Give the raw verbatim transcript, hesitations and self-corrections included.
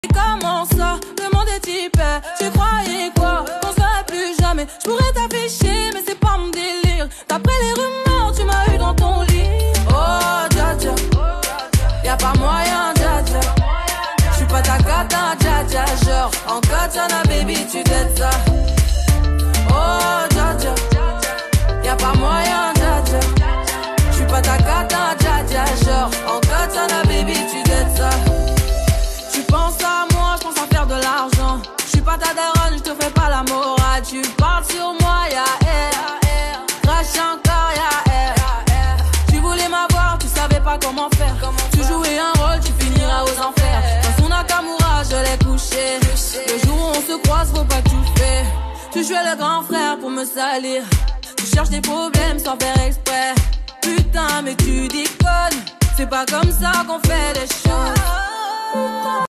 Comment ça, le monde est hyper. Tu croyais quoi, qu'on serait plus jamais. Je pourrais t'afficher, mais c'est pas mon délire. D'après les rumeurs, tu m'as eu dans ton lit. Oh, dja dja, y'a pas moyen, dja dja. J'suis pas ta cata, dja dja. Genre, en katana, baby, tu t'aides ça. Oh, dja dja, y'a pas moyen, dja dja. J'suis pas ta cata, dja dja. Genre, en katana, baby, tu t'aides ça. Tu penses à moi, je pense à faire de l'argent. Je suis pas ta daronne, je te fais pas la morale. Tu parles sur moi, y'a air. Crash encore, y'a air. Tu voulais m'avoir, tu savais pas comment faire. Tu jouais un rôle, tu finiras aux enfers. Dans son Nakamura, je l'ai couché. Le jour où on se croise, faut pas tout faire. Tu jouais le grand frère pour me salir. Tu cherches des problèmes sans faire exprès. Putain, mais tu déconnes. C'est pas comme ça qu'on fait les choses.